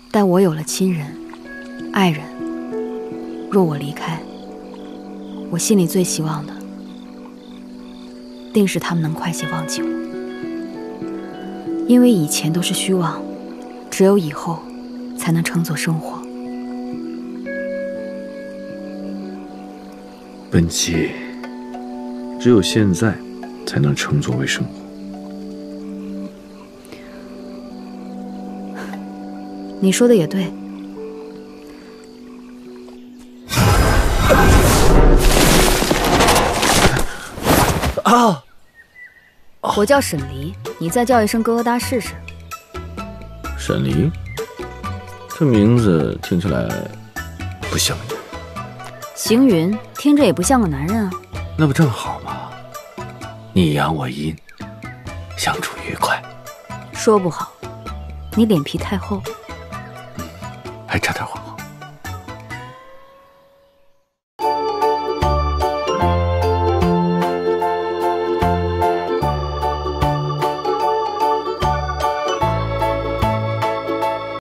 但我有了亲人、爱人，若我离开，我心里最希望的，定是他们能快些忘记我。因为以前都是虚妄，只有以后才能称作生活。 本姬，只有现在才能称作为生活。 你说的也对。 啊！ 我叫沈离，你再叫一声疙瘩试试。 沈离，这名字听起来不像你。 行云，听着也不像个男人啊。 那不正好吗？你阳我阴，相处愉快。 说不好，你脸皮太厚。 还差点火候。